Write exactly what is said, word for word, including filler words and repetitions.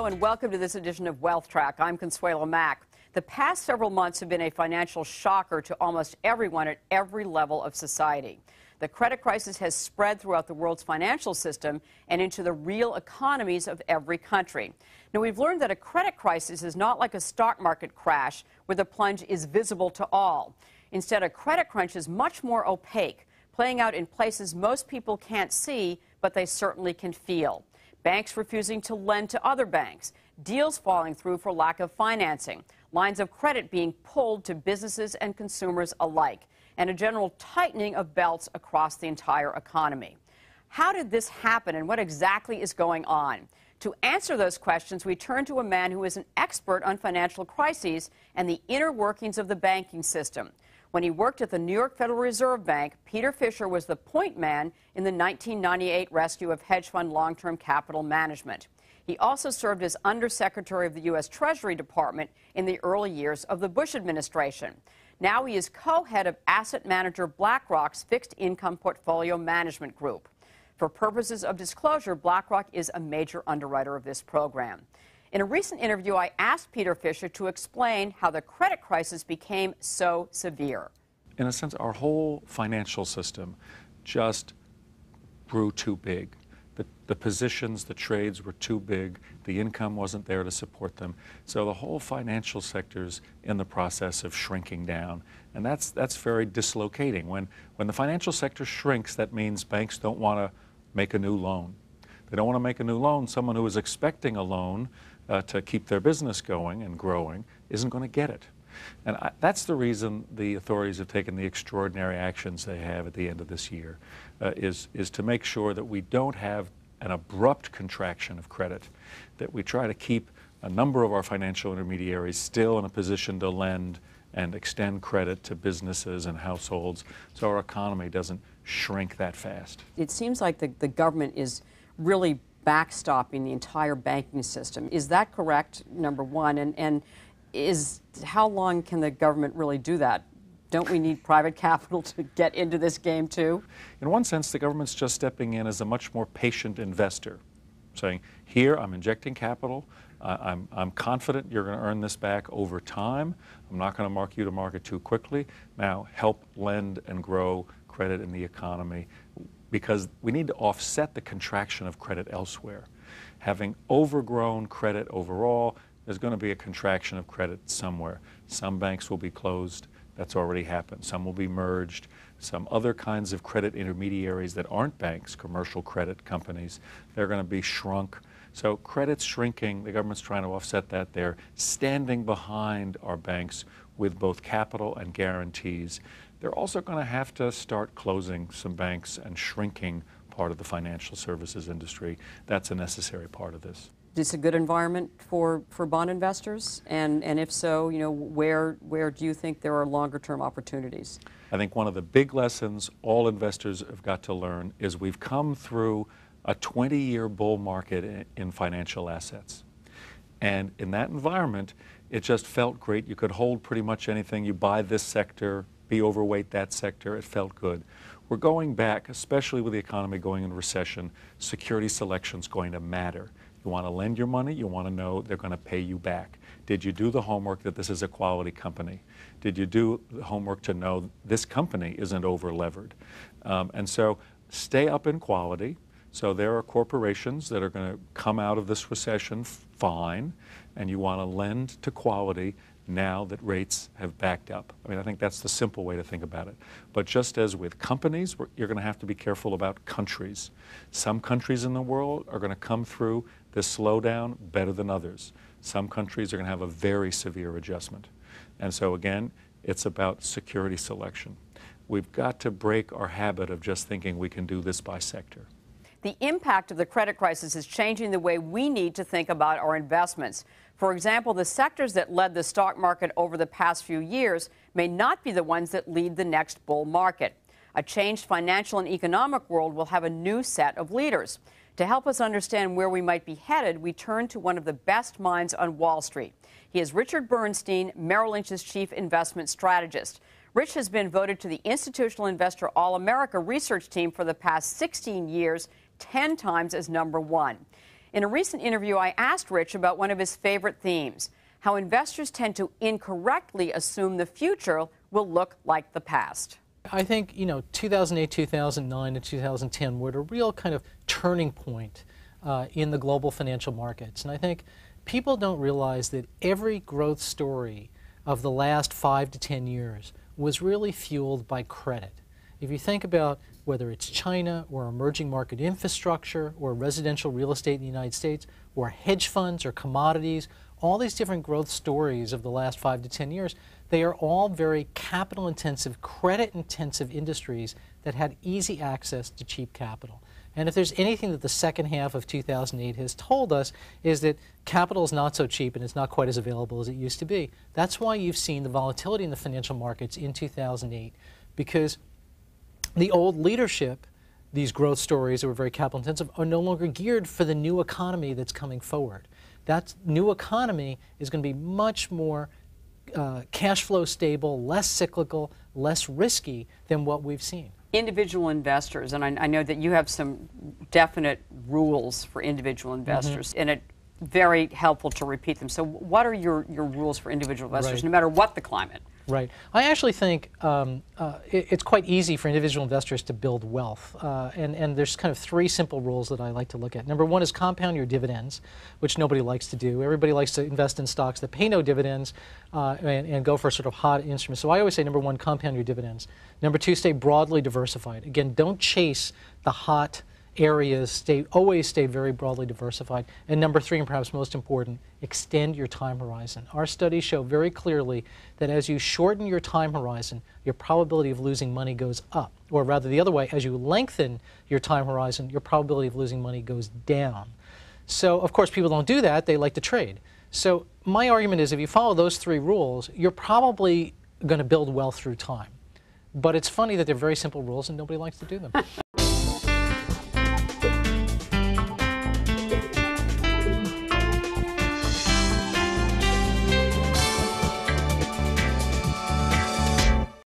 Hello and welcome to this edition of WealthTrack. I'm Consuelo Mack. The past several months have been a financial shocker to almost everyone at every level of society. The credit crisis has spread throughout the world's financial system and into the real economies of every country. Now, we've learned that a credit crisis is not like a stock market crash where the plunge is visible to all. Instead, a credit crunch is much more opaque, playing out in places most people can't see, but they certainly can feel. Banks refusing to lend to other banks, deals falling through for lack of financing, lines of credit being pulled to businesses and consumers alike, and a general tightening of belts across the entire economy. How did this happen and what exactly is going on? To answer those questions, we turn to a man who is an expert on financial crises and the inner workings of the banking system. When he worked at the New York Federal Reserve Bank, Peter Fisher was the point man in the nineteen ninety-eight rescue of hedge fund long-term capital management. He also served as Undersecretary of the U S Treasury Department in the early years of the Bush administration. Now he is co-head of asset manager BlackRock's fixed income portfolio management group. For purposes of disclosure, BlackRock is a major underwriter of this program. In a recent interview, I asked Peter Fisher to explain how the credit crisis became so severe. In a sense, our whole financial system just grew too big. The, the positions, the trades were too big. The income wasn't there to support them. So the whole financial sector's in the process of shrinking down. And that's, that's very dislocating. When, when the financial sector shrinks, that means banks don't want to make a new loan. They don't want to make a new loan. Someone who is expecting a loan uh, to keep their business going and growing isn't going to get it. And I, that's the reason the authorities have taken the extraordinary actions they have at the end of this year, uh, is, is to make sure that we don't have an abrupt contraction of credit, that we try to keep a number of our financial intermediaries still in a position to lend and extend credit to businesses and households so our economy doesn't shrink that fast. It seems like the, the government is really backstopping the entire banking system. Is that correct, number one? And, and is how long can the government really do that? Don't we need private capital to get into this game too? In one sense, the government's just stepping in as a much more patient investor, saying, here, I'm injecting capital. Uh, I'm, I'm confident you're going to earn this back over time. I'm not going to mark you to market too quickly. Now, help lend and grow credit in the economy, because we need to offset the contraction of credit elsewhere. Having overgrown credit overall, there's going to be a contraction of credit somewhere. Some banks will be closed. That's already happened. Some will be merged. Some other kinds of credit intermediaries that aren't banks, commercial credit companies, they're going to be shrunk. So credit's shrinking. The government's trying to offset that. They're standing behind our banks with both capital and guarantees. They're also going to have to start closing some banks and shrinking part of the financial services industry. That's a necessary part of this. Is this a good environment for, for bond investors? And, and if so, you know, where, where do you think there are longer-term opportunities? I think one of the big lessons all investors have got to learn is we've come through a twenty-year bull market in, in financial assets. And in that environment, it just felt great. You could hold pretty much anything. You buy this sector, be overweight that sector. It felt good. We're going back, especially with the economy going into recession, security selection's going to matter. You want to lend your money, you want to know they're going to pay you back. Did you do the homework that this is a quality company? Did you do the homework to know this company isn't over-levered? Um, and so stay up in quality. So there are corporations that are going to come out of this recession fine, and you want to lend to quality now that rates have backed up. I mean, I think that's the simple way to think about it. But just as with companies, you're going to have to be careful about countries. Some countries in the world are going to come through this slowdown better than others. Some countries are going to have a very severe adjustment. And so again, it's about security selection. We've got to break our habit of just thinking we can do this by sector. The impact of the credit crisis is changing the way we need to think about our investments. For example, the sectors that led the stock market over the past few years may not be the ones that lead the next bull market. A changed financial and economic world will have a new set of leaders. To help us understand where we might be headed, we turn to one of the best minds on Wall Street. He is Richard Bernstein, Merrill Lynch's chief investment strategist. Rich has been voted to the Institutional Investor All-America research team for the past sixteen years, ten times as number one. In a recent interview, I asked Rich about one of his favorite themes, how investors tend to incorrectly assume the future will look like the past. I think, you know, two thousand eight, two thousand nine, and two thousand ten were a real kind of turning point uh, in the global financial markets. And I think people don't realize that every growth story of the last five to ten years was really fueled by credit. If you think about whether it's China or emerging market infrastructure or residential real estate in the United States or hedge funds or commodities, all these different growth stories of the last five to ten years, they are all very capital-intensive, credit-intensive industries that had easy access to cheap capital. And if there's anything that the second half of two thousand eight has told us is that capital is not so cheap and it's not quite as available as it used to be. That's why you've seen the volatility in the financial markets in two thousand eight, because the old leadership, these growth stories that were very capital intensive, are no longer geared for the new economy that's coming forward. That new economy is going to be much more uh, cash flow stable, less cyclical, less risky than what we've seen. Individual investors, and I, I know that you have some definite rules for individual investors, mm-hmm. and it's very helpful to repeat them. So what are your, your rules for individual investors, right. no matter what the climate? Right. I actually think um, uh, it, it's quite easy for individual investors to build wealth. Uh, and, and there's kind of three simple rules that I like to look at. Number one is compound your dividends, which nobody likes to do. Everybody likes to invest in stocks that pay no dividends uh, and, and go for sort of hot instruments. So I always say, number one, compound your dividends. Number two, stay broadly diversified. Again, don't chase the hot areas, stay, always stay very broadly diversified. And number three, and perhaps most important, extend your time horizon. Our studies show very clearly that as you shorten your time horizon, your probability of losing money goes up. Or rather the other way, as you lengthen your time horizon, your probability of losing money goes down. So of course people don't do that, they like to trade. So my argument is if you follow those three rules, you're probably going to build wealth through time. But it's funny that they're very simple rules and nobody likes to do them.